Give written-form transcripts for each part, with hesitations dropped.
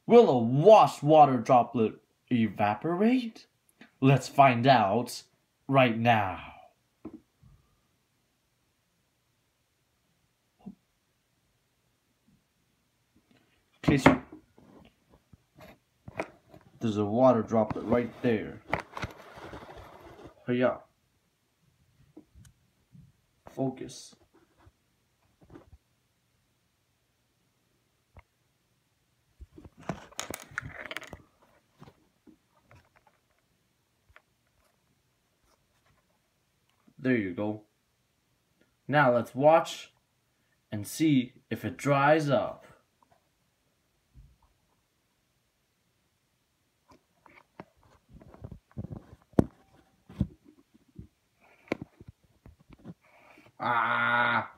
Will a washed water droplet evaporate? Let's find out right now. Okay, so there's a water droplet right there. Hiya. Focus. There you go. Now let's watch and see if it dries up. Ah!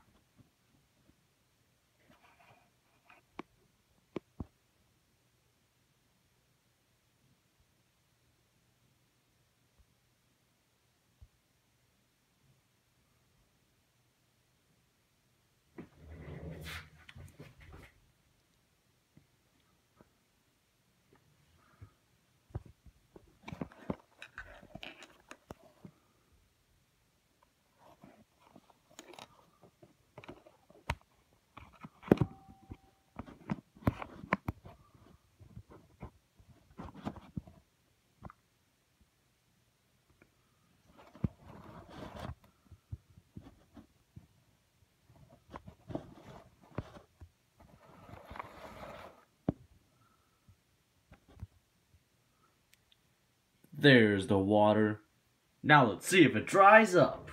There's the water. Now let's see if it dries up.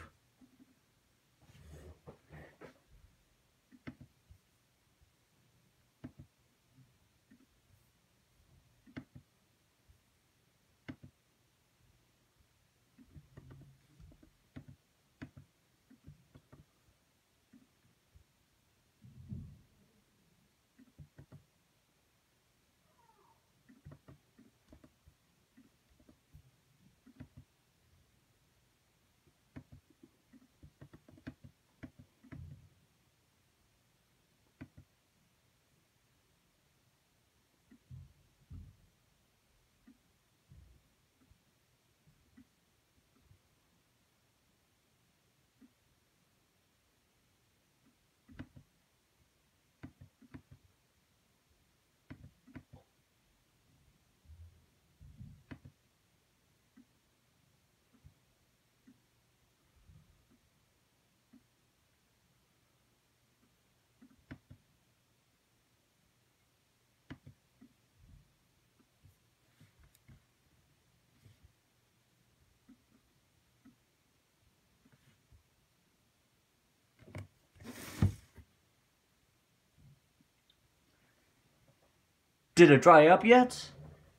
Did it dry up yet?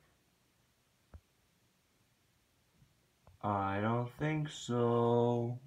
I don't think so.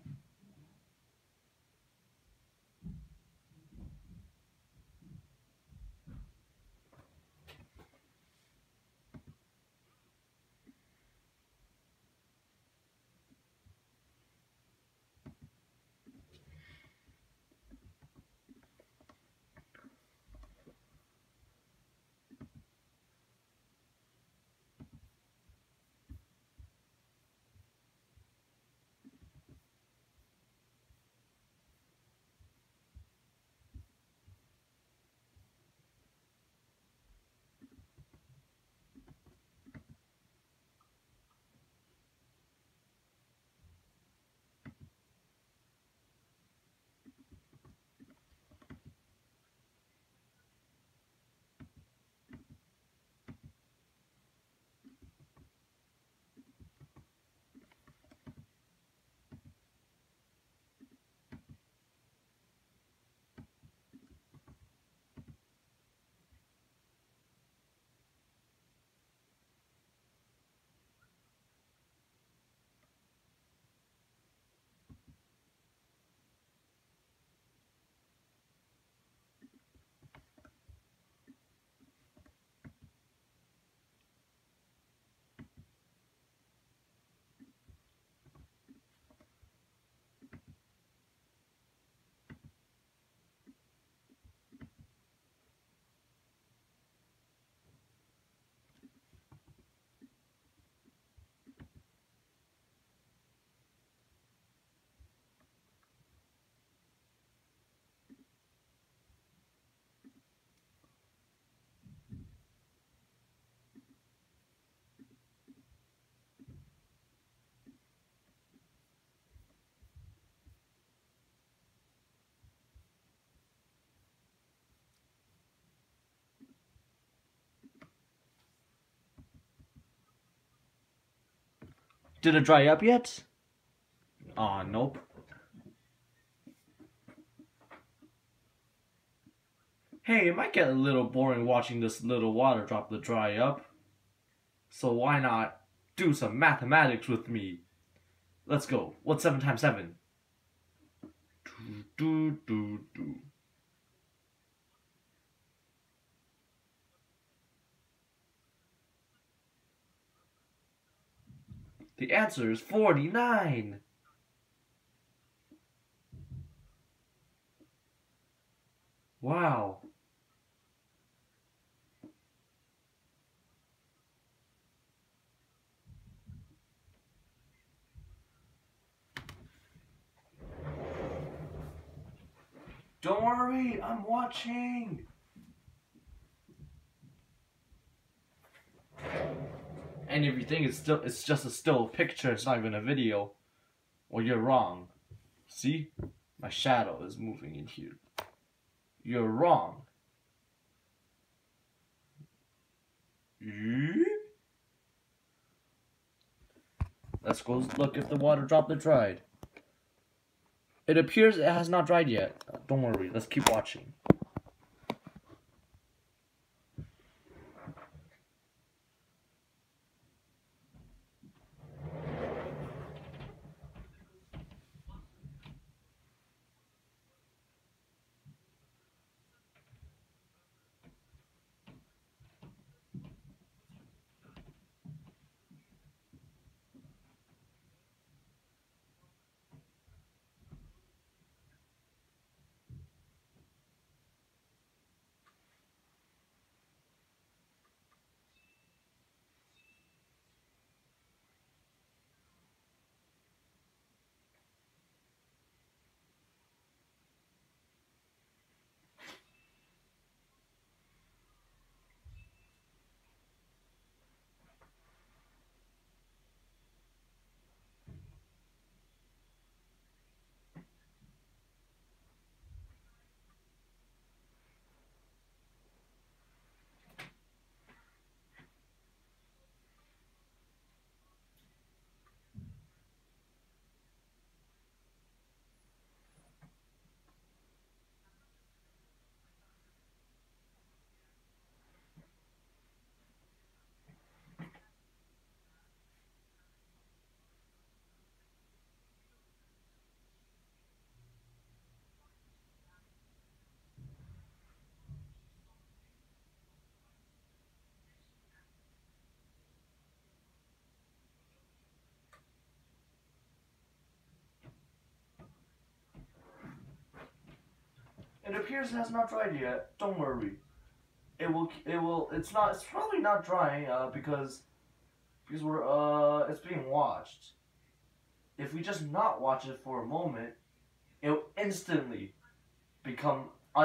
Did it dry up yet? Aw, nope. Hey, it might get a little boring watching this little water droplet dry up. So why not do some mathematics with me? Let's go. What's 7 times 7? Do. The answer is 49. Wow. Don't worry, I'm watching. And if you think it's just a still picture, it's not even a video, well, you're wrong. See? My shadow is moving in here. You're wrong. Let's go look if the water droplet dried. It appears it has not dried yet. Don't worry, let's keep watching. It appears it has not dried yet. Don't worry. It's probably not drying, because it's being watched. If we just not watch it for a moment, it'll instantly become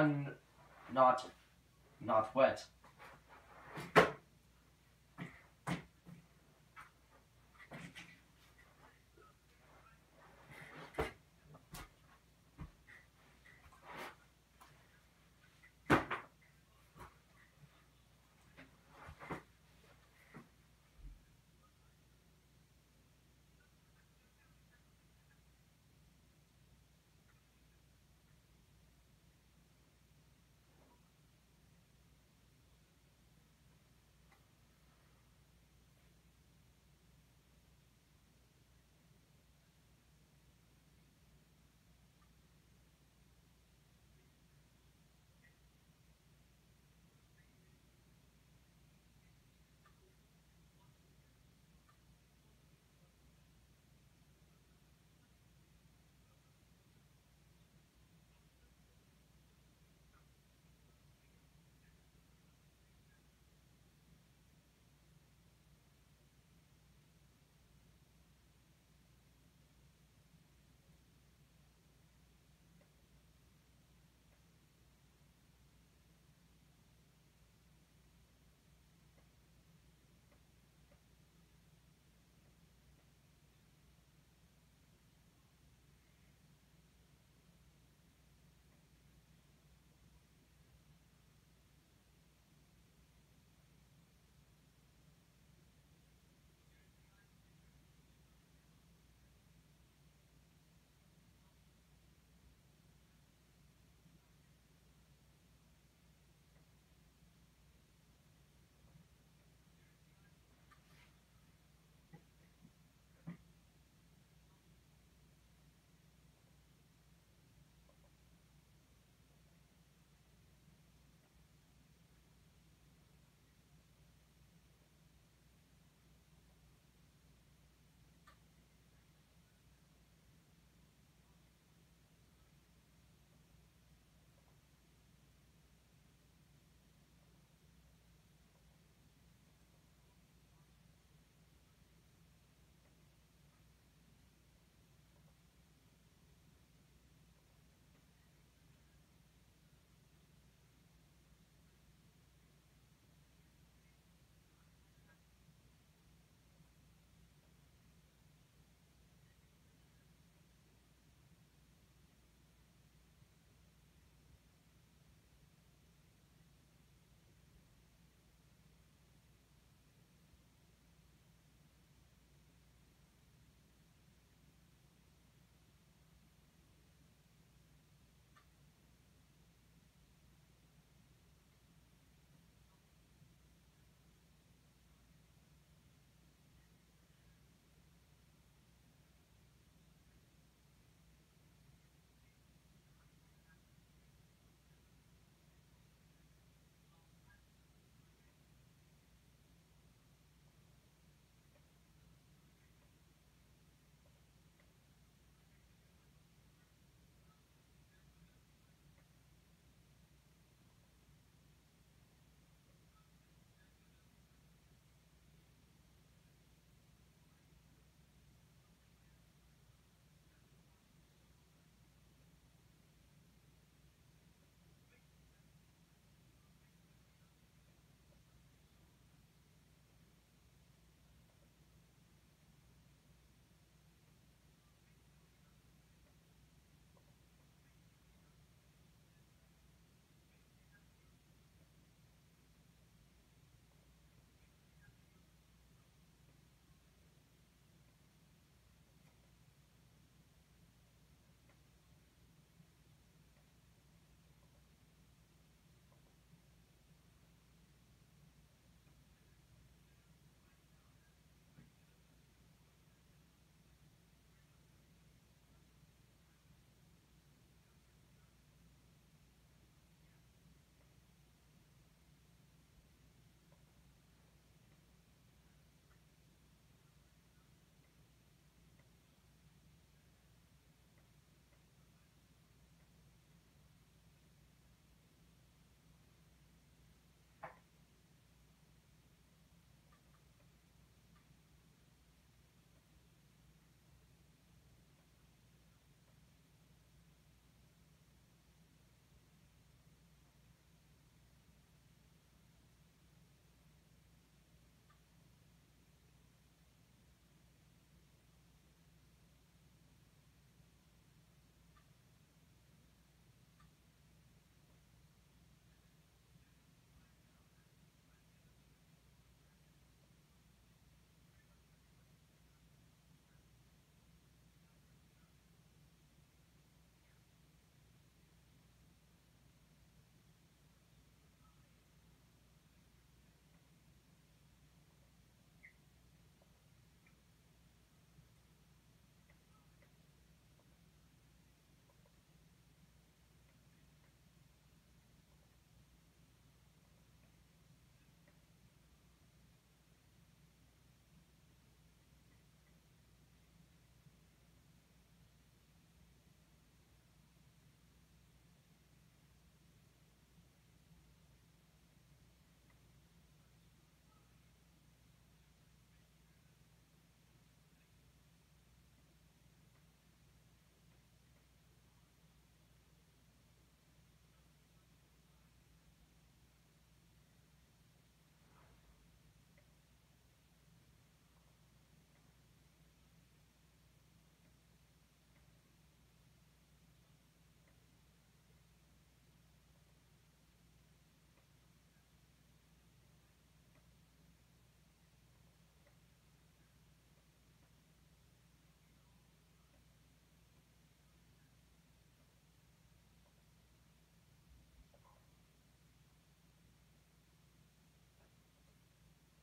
not wet.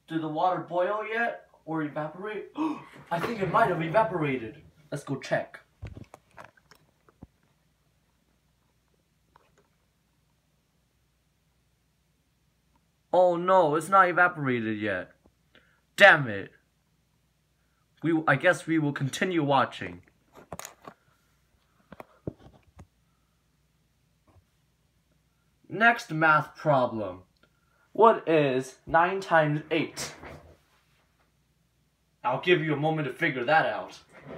Did the water boil yet? Or evaporate? I think it might have evaporated. Let's go check. Oh no, it's not evaporated yet. Damn it. I guess we will continue watching. Next math problem. What is 9 times 8? I'll give you a moment to figure that out.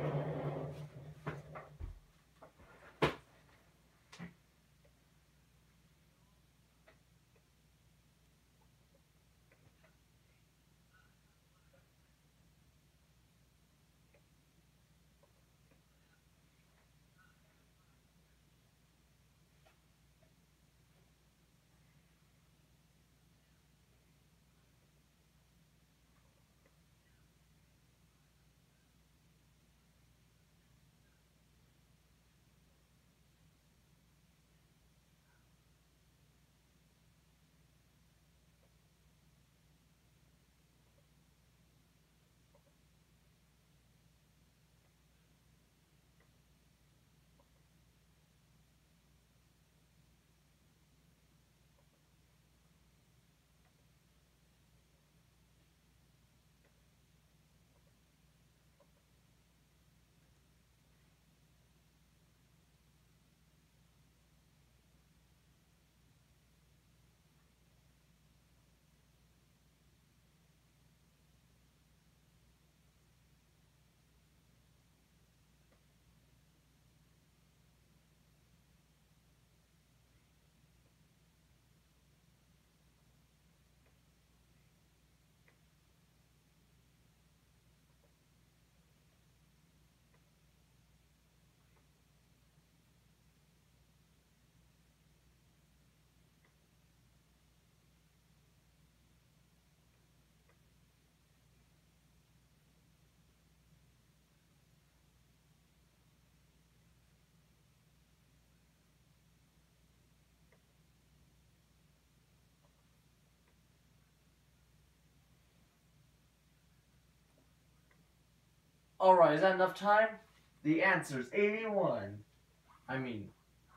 Alright, is that enough time? The answer is 81. I mean,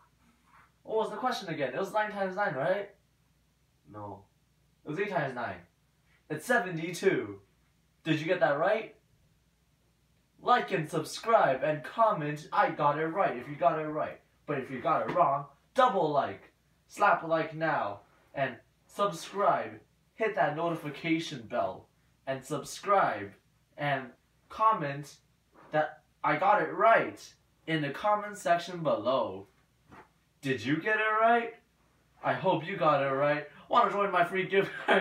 what was the question again? It was 9 times 9, right? No. It was 8 times 9. It's 72. Did you get that right? Like and subscribe and comment I got it right if you got it right. But if you got it wrong, double like. Slap a like now. And subscribe. Hit that notification bell. And subscribe. And comment that I got it right in the comment section below. Did you get it right? I hope you got it right. Want to join my free giveaway?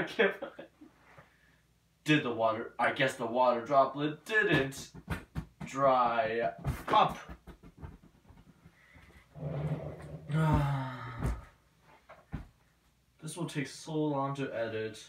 Did the water? I guess the water droplet didn't dry up. This will take so long to edit.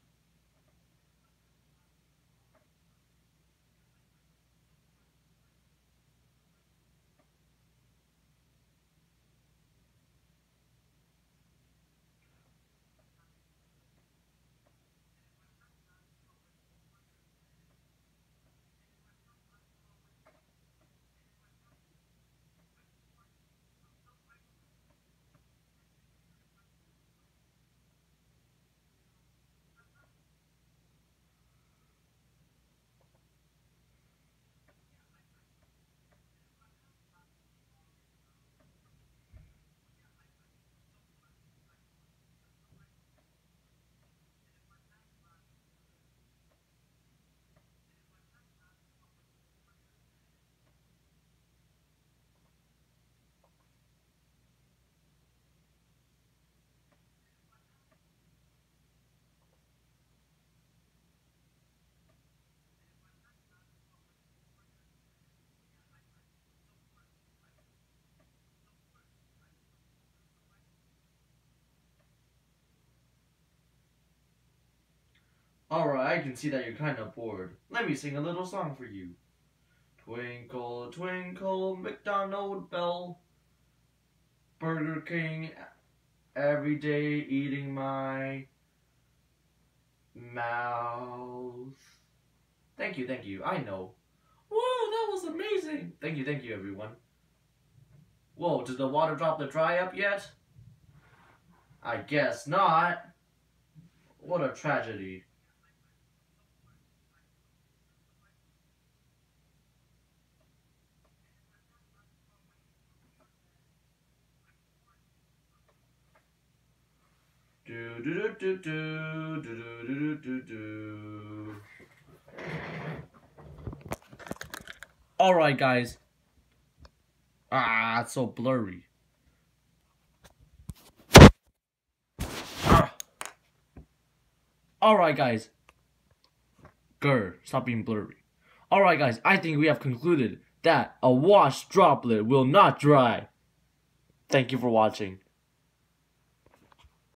Alright, I can see that you're kind of bored. Let me sing a little song for you. Twinkle, twinkle, McDonald bell, Burger King, every day eating my mouth. Thank you, I know. Whoa, that was amazing! Thank you, everyone. Whoa, did the water droplet dry up yet? I guess not. What a tragedy. Do do do do do do do do do. Alright, guys. It's so blurry. Alright, guys. Grr, stop being blurry. Alright, guys, I think we have concluded that a washed droplet will not dry. Thank you for watching.